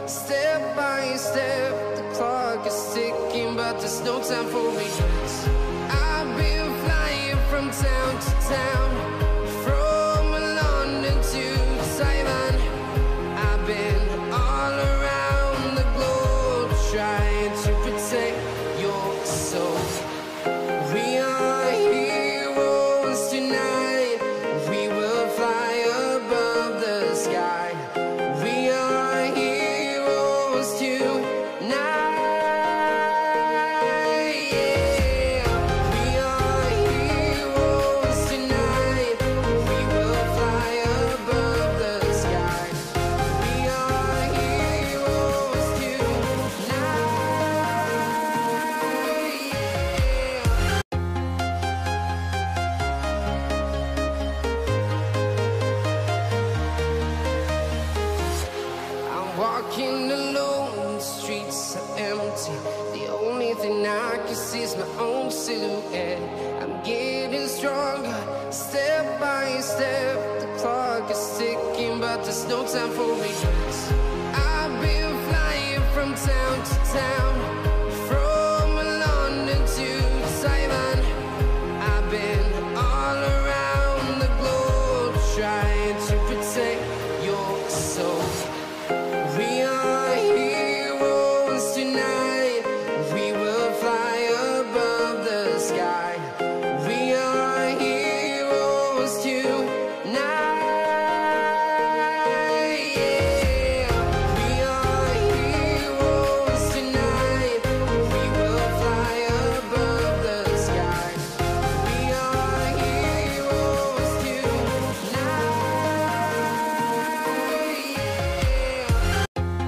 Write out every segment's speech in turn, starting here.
Step by step, the clock is ticking, but there's no time for regrets. I've been flying from town to town, from London to Taiwan. I've been all around the globe, trying to protect your soul. We are heroes tonight, we will fly above the sky. We are heroes tonight, yeah. We are heroes tonight, we will fly above the sky. We are heroes tonight, yeah. I'm walking alone, the streets are empty. The only thing I can see is my own silhouette. I'm getting stronger, step by step. The clock is ticking, but there's no time for regrets. I've been flying from town to town, from London to Taiwan. I've been all around the globe, trying to protect your soul. We are heroes tonight, we will fly above the sky. We are heroes tonight, yeah. We are heroes tonight, we will fly above the sky. We are heroes tonight, yeah.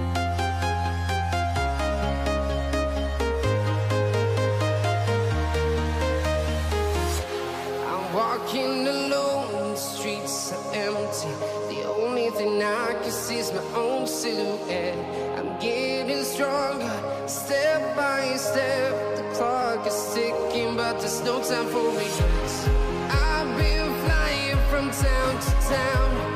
I'm walking alone, the streets are empty. The only thing I can see is my own silhouette. I'm getting stronger, step by step. The clock is ticking, but there's no time for regrets. I've been flying from town to town,